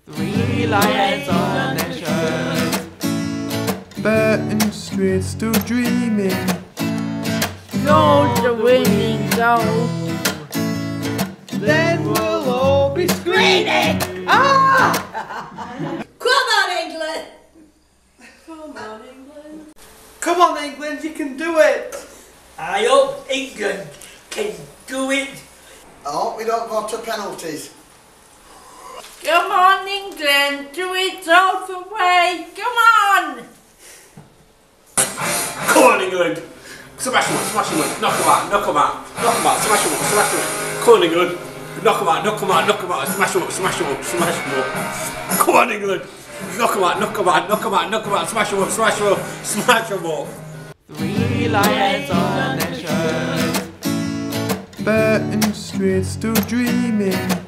3 lions on their shirts. Burton St still dreaming. Gold the winning goal. Then we'll all be screaming. Ah! Come on, England! Come on, England. Come on, England, you can do it. I hope England can do it. I hope we don't go to penalties. Come on, England, do it all the way. Come on! Come on, England. Smash them, knock them out, knock them out, smash them, Come on, England. Knock them out, smash them up. Come on, England. Knock them out, smash them up. 3 lions on their shirts. Burton St still dreaming.